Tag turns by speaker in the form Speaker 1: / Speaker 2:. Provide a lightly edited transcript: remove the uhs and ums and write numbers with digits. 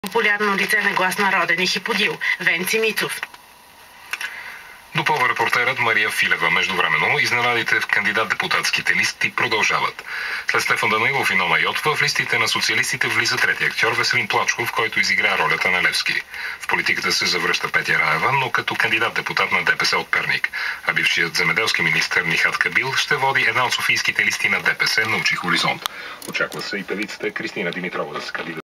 Speaker 1: Популярно лице на Глас народен и Хиподил Венци Мицов.
Speaker 2: Допълва репортерът Мария Филева. Междувременно изненадите в кандидат-депутатските листи продължават. След Стефан Данаилов и Нона Йотова в листите на социалистите влиза трети актьор Веселин Плачков, който изигра ролята на Левски. В политиката се завръща Петя Раева, но като кандидат-депутат на ДПС от Перник. А бившият земеделски министър Нихат Кабил ще води една от софийските листи на ДПС, научи Хоризонт. Очаква се и певицата Кристина Димитрова да се кандидатира.